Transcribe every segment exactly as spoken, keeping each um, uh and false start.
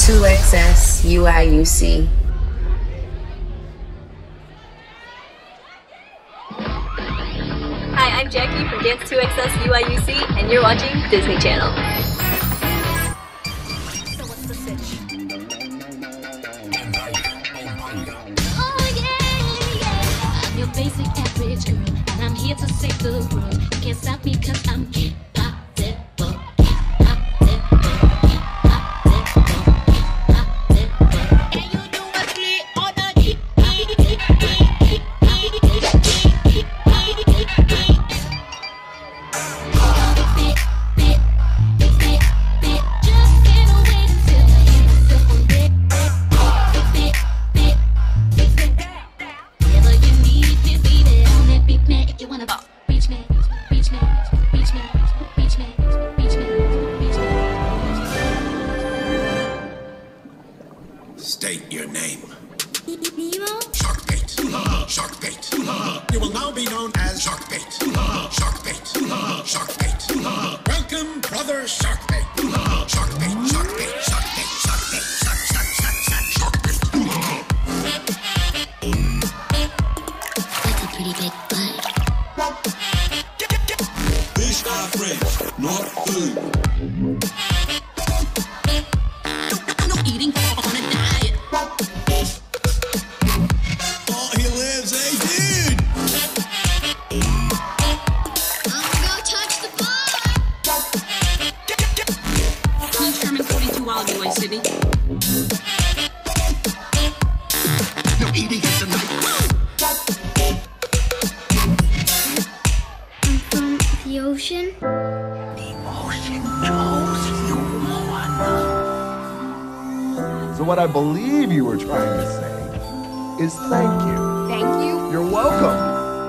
two X S U I U C. Hi, I'm Jackie from Dance two X S U I U C, and you're watching Disney Channel. So what's the sitch? Oh yeah, yeah. I'm your basic average girl, and I'm here to save the world. You can't stop me 'cause I'm impossible. State your name. Nemo? Sharkbait. Sharkbait. You will now be known as Sharkbait. Sharkbait. Sharkbait. Welcome, brother Sharkbait. Sharkbait. Sharkbait. Sharkbait. Sharkbait. Shark, shark, shark, shark, Sharkbait. That's a pretty big butt. Fish are fresh, not food. Eating on a diet. Oh, he lives, hey dude! I'm gonna go touch the bar. Please Sherman forty-two Wild Boy City. No eating it tonight. I'm from the ocean. So what I believe you were trying to say is thank you. Thank you. You're welcome.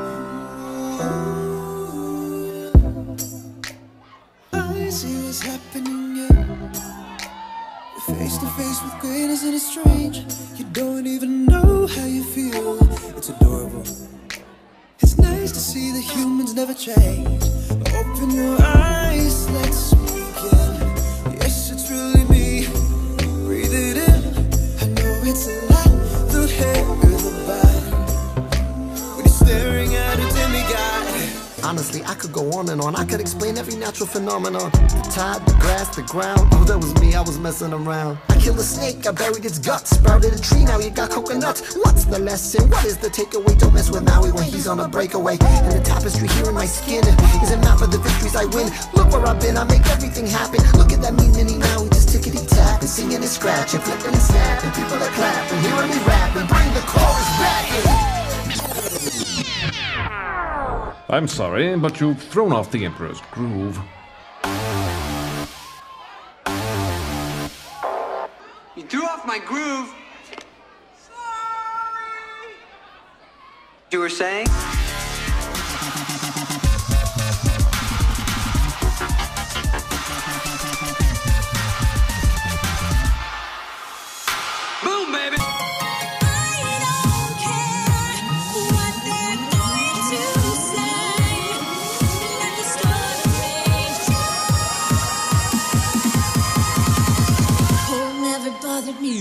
I see what's happening, yeah. You're face to face with greatness and it's strange. You don't even know how you feel. It's adorable. It's nice to see that humans never change. Open your eyes, let's begin. Yes, it's really me. Breathe it in. I know it's a lot. The hair, the body. When you're staring at a demigod. Honestly, I could go on and on. I could explain every natural phenomenon. The tide, the grass, the ground. Oh, that was me, I was messing around. I killed a snake, I buried its guts. Sprouted a tree, now you got coconuts. What's the lesson? What is the takeaway? Don't mess with Maui when he's on a breakaway. And the tapestry here in my skin is a map of the victories I win. Look where I've been, I make everything happen. Look at that mean mini Maui, just tickety-tap. And singing and scratching, flipping and snapping. People are clapping, hearing me rapping. Bring the chorus back in. I'm sorry, but you've thrown off the Emperor's groove. You threw off my groove. Sorry. You were saying? Boom, baby. Bothered me.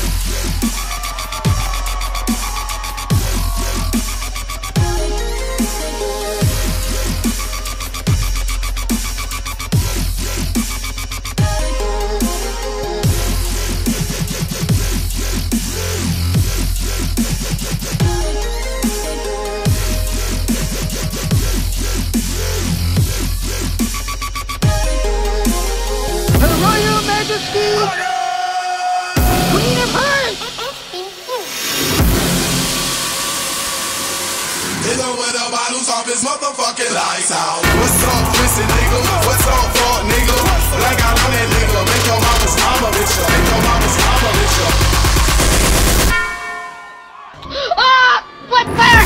Her Royal Majesty! Hit him with the bottles off his motherfucking lights out. What's up, pussy nigga? What's up, fuck nigga? Like I know that nigga. Make your mama's mama with ya. Make your mama's mama with ya. Ah! What fire?